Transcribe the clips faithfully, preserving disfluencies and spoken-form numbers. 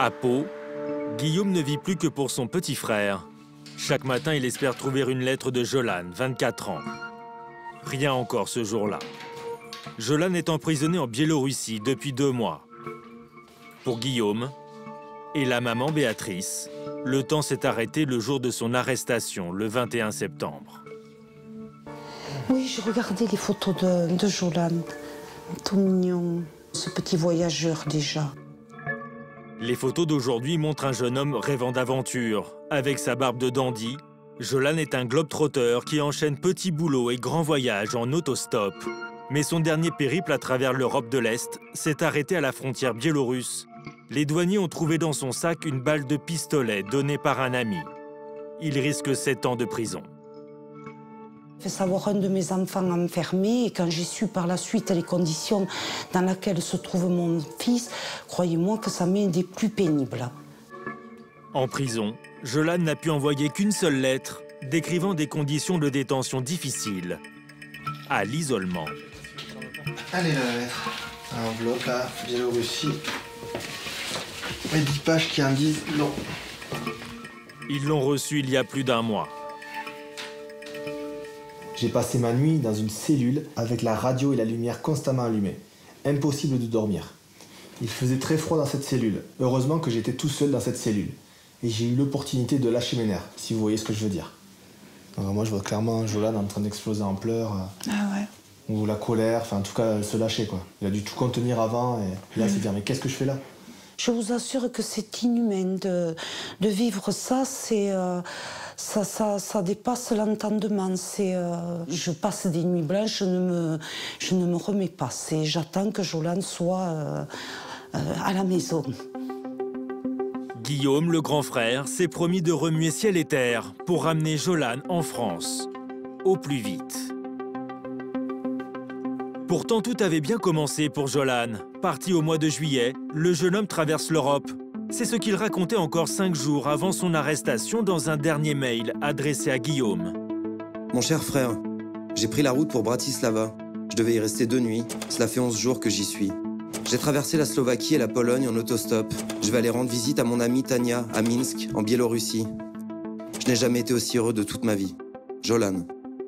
À Pau, Guillaume ne vit plus que pour son petit frère. Chaque matin, il espère trouver une lettre de Jolane, vingt-quatre ans. Rien encore ce jour-là. Jolane est emprisonnée en Biélorussie depuis deux mois. Pour Guillaume et la maman Béatrice, le temps s'est arrêté le jour de son arrestation, le vingt et un septembre. Oui, j'ai regardé les photos de, de Jolane. Tout mignon, ce petit voyageur déjà. Les photos d'aujourd'hui montrent un jeune homme rêvant d'aventure. Avec sa barbe de dandy, Jolane est un globe-trotteur qui enchaîne petits boulots et grands voyages en autostop. Mais son dernier périple à travers l'Europe de l'Est s'est arrêté à la frontière biélorusse. Les douaniers ont trouvé dans son sac une balle de pistolet donnée par un ami. Il risque sept ans de prison. J'ai fait savoir un de mes enfants enfermé et quand j'ai su par la suite les conditions dans lesquelles se trouve mon fils, croyez-moi que ça m'est des plus pénibles. En prison, Jolane n'a pu envoyer qu'une seule lettre décrivant des conditions de détention difficiles, à l'isolement. Allez, la lettre. Un enveloppe à Biélorussie. Et dix pages qui en disent non. Ils l'ont reçu il y a plus d'un mois. J'ai passé ma nuit dans une cellule avec la radio et la lumière constamment allumées. Impossible de dormir. Il faisait très froid dans cette cellule. Heureusement que j'étais tout seul dans cette cellule. Et j'ai eu l'opportunité de lâcher mes nerfs, si vous voyez ce que je veux dire. Alors moi, je vois clairement Jolane en train d'exploser en pleurs. Ah ouais. Ou la colère, enfin en tout cas se lâcher quoi. Il a dû tout contenir avant et là, mmh. c'est dire mais qu'est-ce que je fais là? Je vous assure que c'est inhumain de, de vivre ça, c'est, euh, ça, ça, ça dépasse l'entendement. Euh, je passe des nuits blanches, je ne me, je ne me remets pas. J'attends que Jolane soit euh, euh, à la maison. Guillaume, le grand frère, s'est promis de remuer ciel et terre pour ramener Jolane en France, au plus vite. Pourtant, tout avait bien commencé pour Jolane. Parti au mois de juillet, le jeune homme traverse l'Europe. C'est ce qu'il racontait encore cinq jours avant son arrestation dans un dernier mail adressé à Guillaume. Mon cher frère, j'ai pris la route pour Bratislava. Je devais y rester deux nuits. Cela fait onze jours que j'y suis. J'ai traversé la Slovaquie et la Pologne en autostop. Je vais aller rendre visite à mon amie Tania à Minsk, en Biélorussie. Je n'ai jamais été aussi heureux de toute ma vie. Jolane.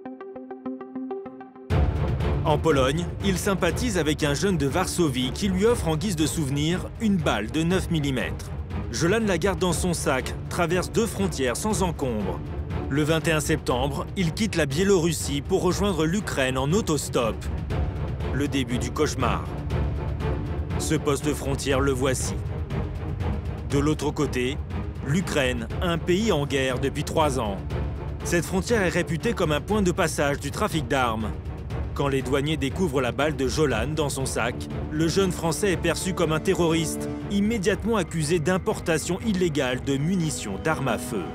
En Pologne, il sympathise avec un jeune de Varsovie qui lui offre en guise de souvenir une balle de neuf millimètres. Jolane la garde dans son sac, traverse deux frontières sans encombre. Le vingt et un septembre, il quitte la Biélorussie pour rejoindre l'Ukraine en autostop. Le début du cauchemar. Ce poste de frontière, le voici. De l'autre côté, l'Ukraine, un pays en guerre depuis trois ans. Cette frontière est réputée comme un point de passage du trafic d'armes. Quand les douaniers découvrent la balle de Jolane dans son sac, le jeune Français est perçu comme un terroriste, immédiatement accusé d'importation illégale de munitions d'armes à feu.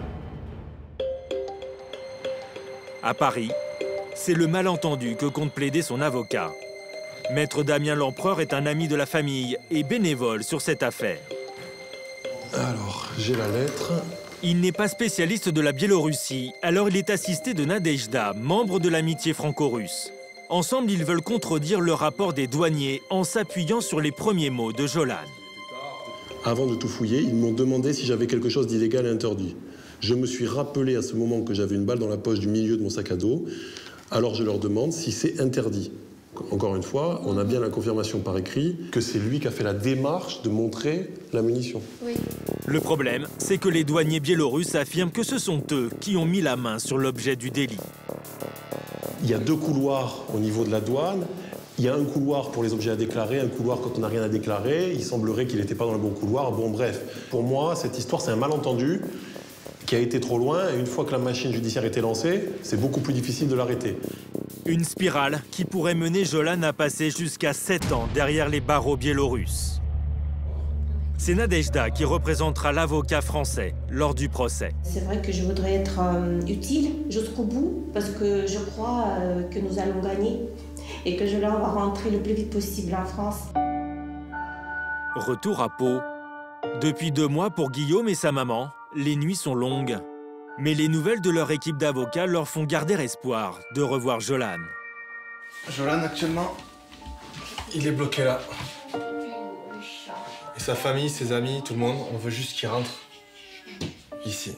À Paris, c'est le malentendu que compte plaider son avocat. Maître Damien Lempereur est un ami de la famille et bénévole sur cette affaire. Alors, j'ai la lettre. Il n'est pas spécialiste de la Biélorussie, alors il est assisté de Nadejda, membre de l'amitié franco-russe. Ensemble, ils veulent contredire le rapport des douaniers en s'appuyant sur les premiers mots de Jolane. Avant de tout fouiller, ils m'ont demandé si j'avais quelque chose d'illégal et interdit. Je me suis rappelé à ce moment que j'avais une balle dans la poche du milieu de mon sac à dos. Alors je leur demande si c'est interdit. Encore une fois, on a bien la confirmation par écrit que c'est lui qui a fait la démarche de montrer la munition. Oui. Le problème, c'est que les douaniers biélorusses affirment que ce sont eux qui ont mis la main sur l'objet du délit. Il y a deux couloirs au niveau de la douane. Il y a un couloir pour les objets à déclarer, un couloir quand on n'a rien à déclarer. Il semblerait qu'il n'était pas dans le bon couloir. Bon, bref, pour moi, cette histoire, c'est un malentendu qui a été trop loin. Et une fois que la machine judiciaire était lancée, c'est beaucoup plus difficile de l'arrêter. Une spirale qui pourrait mener Jolane à passer jusqu'à sept ans derrière les barreaux biélorusses. C'est Nadejda qui représentera l'avocat français lors du procès. C'est vrai que je voudrais être euh, utile jusqu'au bout parce que je crois euh, que nous allons gagner et que Jolane va rentrer le plus vite possible en France. Retour à Pau. Depuis deux mois pour Guillaume et sa maman, les nuits sont longues. Mais les nouvelles de leur équipe d'avocats leur font garder espoir de revoir Jolane. Jolane, actuellement, il est bloqué là. Et sa famille, ses amis, tout le monde, on veut juste qu'il rentre ici.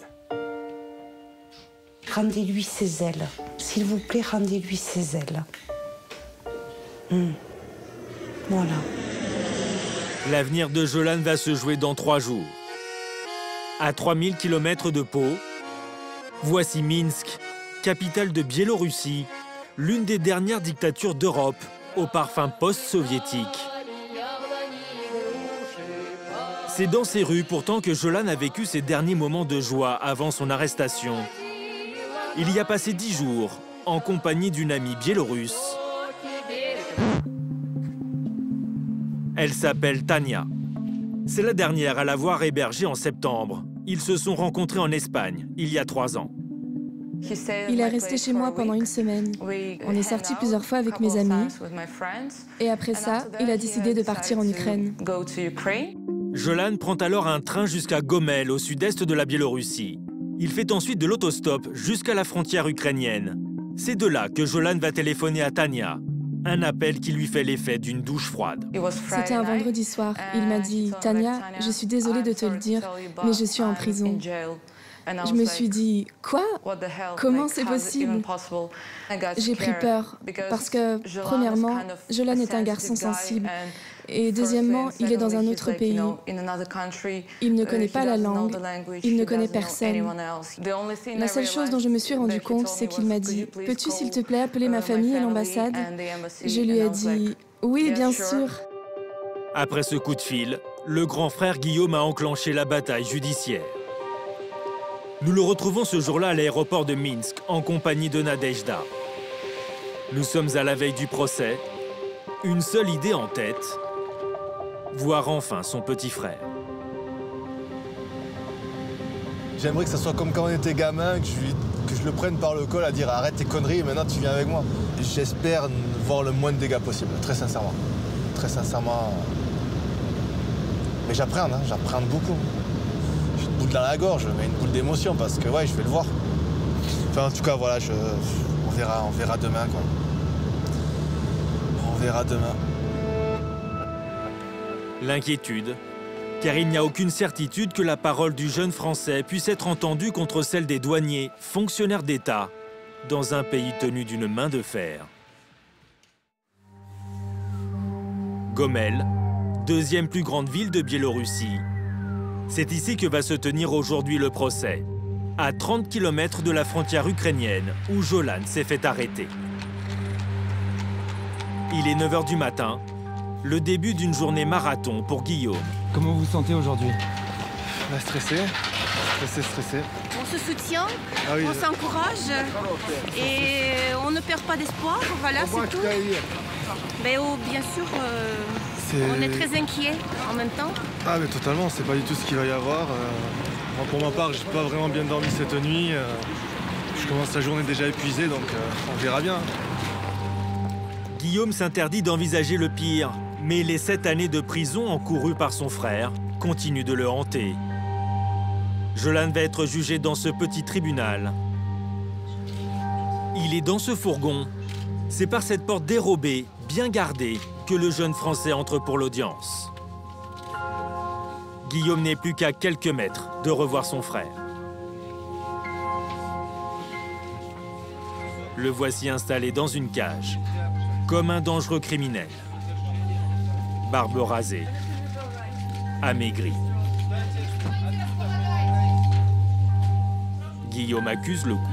Rendez-lui ses ailes. S'il vous plaît, rendez-lui ses ailes. Mmh. Voilà. L'avenir de Jolan va se jouer dans trois jours. À trois mille kilomètres de Pau, voici Minsk, capitale de Biélorussie, l'une des dernières dictatures d'Europe au parfum post-soviétique. C'est dans ces rues pourtant que Jolan a vécu ses derniers moments de joie avant son arrestation. Il y a passé dix jours en compagnie d'une amie biélorusse. Elle s'appelle Tania. C'est la dernière à l'avoir hébergée en septembre. Ils se sont rencontrés en Espagne, il y a trois ans. Il est resté chez moi pendant une semaine. On est sortis plusieurs fois avec mes amis. Et après ça, il a décidé de partir en Ukraine. Jolan prend alors un train jusqu'à Gomel, au sud-est de la Biélorussie. Il fait ensuite de l'autostop jusqu'à la frontière ukrainienne. C'est de là que Jolan va téléphoner à Tania. Un appel qui lui fait l'effet d'une douche froide. C'était un vendredi soir. Il m'a dit « Tania, je suis désolée de te le dire, mais je suis en prison. » Je me suis dit « Quoi? Comment c'est possible ?» J'ai pris peur parce que, premièrement, Jolan est un garçon sensible. Et deuxièmement, il est dans un autre pays. Il ne connaît pas la langue, il ne connaît personne. La seule chose dont je me suis rendu compte, c'est qu'il m'a dit « Peux-tu, s'il te plaît, appeler ma famille et l'ambassade ?» Je lui ai dit « Oui, bien sûr. » Après ce coup de fil, le grand frère Guillaume a enclenché la bataille judiciaire. Nous le retrouvons ce jour-là à l'aéroport de Minsk, en compagnie de Nadejda. Nous sommes à la veille du procès, une seule idée en tête, voir enfin son petit frère. J'aimerais que ça soit comme quand on était gamin, que je, lui, que je le prenne par le col à dire arrête tes conneries et maintenant tu viens avec moi. J'espère voir le moins de dégâts possible, très sincèrement. Très sincèrement. Mais j'appréhende, hein, j'appréhende beaucoup. J'ai une boule dans la gorge, mais une boule d'émotion parce que ouais, je vais le voir. Enfin, en tout cas, voilà, je, on verra, on verra demain, quoi. On verra demain. L'inquiétude, car il n'y a aucune certitude que la parole du jeune Français puisse être entendue contre celle des douaniers, fonctionnaires d'État, dans un pays tenu d'une main de fer. Gomel, deuxième plus grande ville de Biélorussie. C'est ici que va se tenir aujourd'hui le procès, à trente kilomètres de la frontière ukrainienne, où Jolan s'est fait arrêter. Il est neuf heures du matin, le début d'une journée marathon pour Guillaume. Comment vous vous sentez aujourd'hui? Bah, stressé, stressé, stressé. On se soutient, ah oui, on s'encourage et on ne perd pas d'espoir, voilà, c'est tout. Mais oh, bien sûr, euh, on est très inquiet en même temps. Ah mais totalement, c'est pas du tout ce qu'il va y avoir. Euh, moi, pour ma part, j'ai pas vraiment bien dormi cette nuit. Euh, je commence la journée déjà épuisée, donc euh, on verra bien. Guillaume s'interdit d'envisager le pire, mais les sept années de prison encourues par son frère continuent de le hanter. Jolan va être jugé dans ce petit tribunal. Il est dans ce fourgon. C'est par cette porte dérobée, bien gardée, que le jeune Français entre pour l'audience. Guillaume n'est plus qu'à quelques mètres de revoir son frère. Le voici installé dans une cage, comme un dangereux criminel. Barbe rasée, amaigri. Guillaume accuse le coup.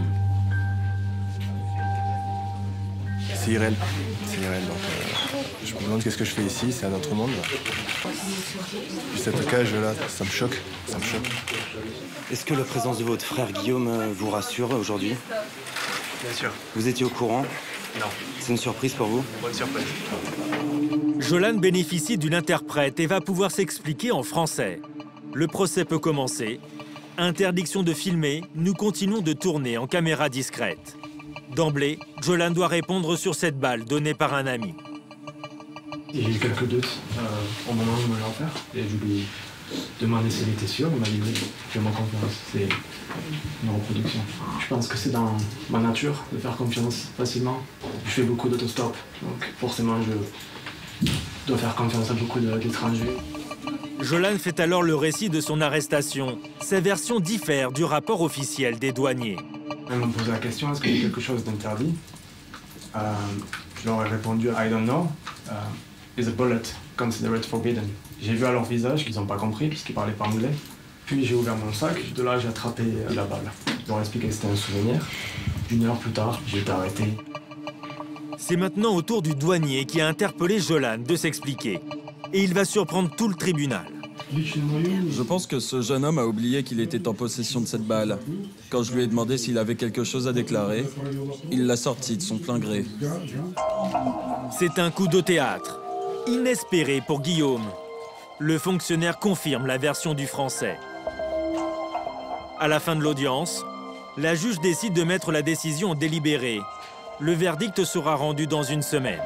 C'est irréel, c'est irréel. Donc, euh, je me demande qu'est-ce que je fais ici, c'est un autre monde. Puis cette cage-là, ça me choque, ça me choque. Est-ce que la présence de votre frère Guillaume vous rassure aujourd'hui? Bien sûr. Vous étiez au courant? Non. C'est une surprise pour vous? Bonne surprise. Jolan bénéficie d'une interprète et va pouvoir s'expliquer en français. Le procès peut commencer. Interdiction de filmer, nous continuons de tourner en caméra discrète. D'emblée, Jolan doit répondre sur cette balle donnée par un ami. J'ai eu quelques doutes euh, au moment où je me l'ai offert et je lui ai demandé s'il était sûr. Il m'a dit oui, fais-moi confiance, c'est une reproduction. Je pense que c'est dans ma nature de faire confiance facilement. Je fais beaucoup d'autostop, donc forcément je dois faire confiance à beaucoup d'étrangers. Jolan fait alors le récit de son arrestation. Sa version diffère du rapport officiel des douaniers. Ils m'ont posé la question, est-ce qu'il y a quelque chose d'interdit? euh, Je leur ai répondu, I don't know. Uh, is a bullet considered forbidden? J'ai vu à leur visage qu'ils n'ont pas compris, puisqu'ils parlaient pas anglais. Puis j'ai ouvert mon sac, de là j'ai attrapé la balle. Je leur ai expliqué que c'était un souvenir. Une heure plus tard, j'ai été arrêté. C'est maintenant au tour du douanier qui a interpellé Jolan de s'expliquer. Et il va surprendre tout le tribunal. Je pense que ce jeune homme a oublié qu'il était en possession de cette balle. Quand je lui ai demandé s'il avait quelque chose à déclarer, il l'a sortie de son plein gré. C'est un coup de théâtre, inespéré pour Guillaume. Le fonctionnaire confirme la version du Français. À la fin de l'audience, la juge décide de mettre la décision en délibéré. Le verdict sera rendu dans une semaine.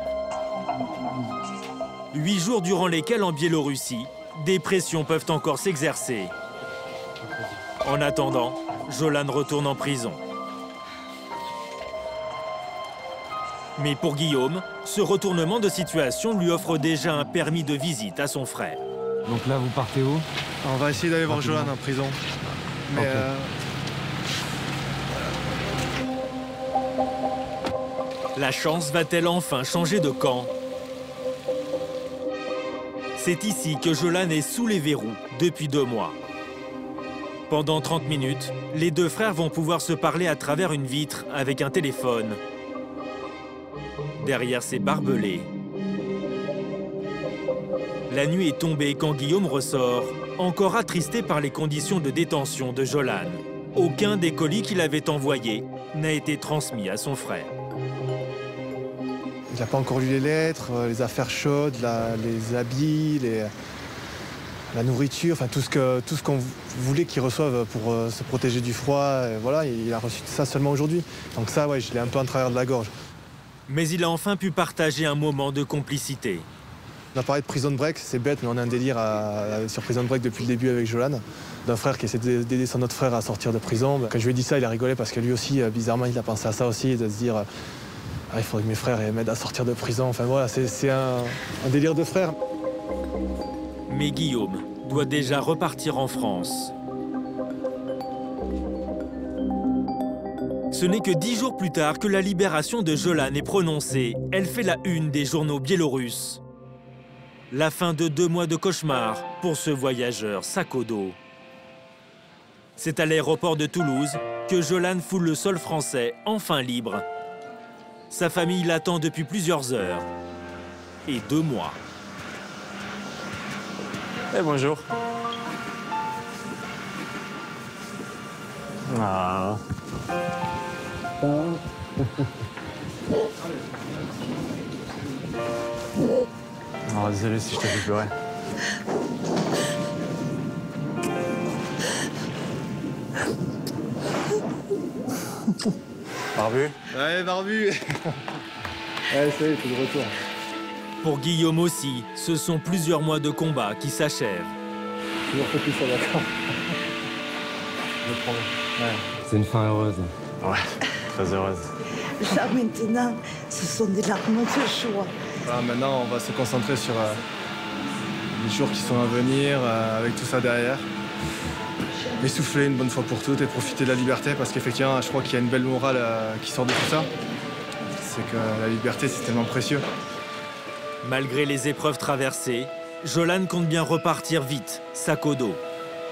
Huit jours durant lesquels en Biélorussie, des pressions peuvent encore s'exercer. En attendant, Jolan retourne en prison. Mais pour Guillaume, ce retournement de situation lui offre déjà un permis de visite à son frère. Donc là, vous partez où? On va essayer d'aller voir Jolan en prison. Mais okay. euh... La chance va-t-elle enfin changer de camp? C'est ici que Jolan est sous les verrous depuis deux mois. Pendant trente minutes, les deux frères vont pouvoir se parler à travers une vitre avec un téléphone. Derrière ces barbelés. La nuit est tombée quand Guillaume ressort, encore attristé par les conditions de détention de Jolan. Aucun des colis qu'il avait envoyés n'a été transmis à son frère. Il n'a pas encore lu les lettres, les affaires chaudes, la, les habits, les, la nourriture, enfin tout ce que tout ce qu'on voulait qu'il reçoive pour euh, se protéger du froid. Et voilà, il a reçu ça seulement aujourd'hui. Donc ça, ouais, je l'ai un peu en travers de la gorge. Mais il a enfin pu partager un moment de complicité. On a parlé de Prison Break, c'est bête, mais on a un délire à, à, sur Prison Break depuis le début avec Jolan, d'un frère qui essaie d'aider son autre frère à sortir de prison. Quand je lui ai dit ça, il a rigolé parce que lui aussi, bizarrement, il a pensé à ça aussi, de se dire ah, il faudrait que mes frères m'aident à sortir de prison. Enfin voilà, c'est un, un délire de frère. Mais Guillaume doit déjà repartir en France. Ce n'est que dix jours plus tard que la libération de Jolan est prononcée. Elle fait la une des journaux biélorusses. La fin de deux mois de cauchemar pour ce voyageur sac au dos. C'est à l'aéroport de Toulouse que Jolan foule le sol français, enfin libre. Sa famille l'attend depuis plusieurs heures et deux mois. Eh hey, bonjour. Ah. Oh, désolé si je t'ai fait pleurer. Barbu? Ouais, Barbu. Ouais, ça y est, c'est de retour. Pour Guillaume aussi, ce sont plusieurs mois de combat qui s'achèvent. Toujours focus sur la fin. Je prends. Ouais. C'est une fin heureuse. Ouais, très heureuse. Là, maintenant, ce sont des larmes de joie. Voilà, maintenant, on va se concentrer sur euh, les jours qui sont à venir, euh, avec tout ça derrière. Essouffler une bonne fois pour toutes et profiter de la liberté, parce qu'effectivement, je crois qu'il y a une belle morale euh, qui sort de tout ça. C'est que la liberté, c'est tellement précieux. Malgré les épreuves traversées, Jolan compte bien repartir vite, sac au dos.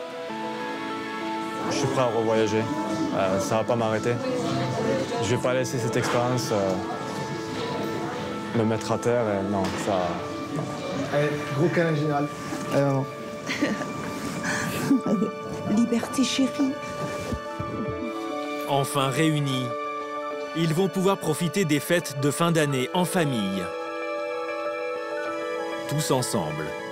Je suis prêt à revoyager. Euh, ça va pas m'arrêter. Je vais pas laisser cette expérience euh, me mettre à terre. Et non, ça. Allez, gros câlin général. Allez, maman. Liberté chérie. Enfin réunis, ils vont pouvoir profiter des fêtes de fin d'année en famille. Tous ensemble.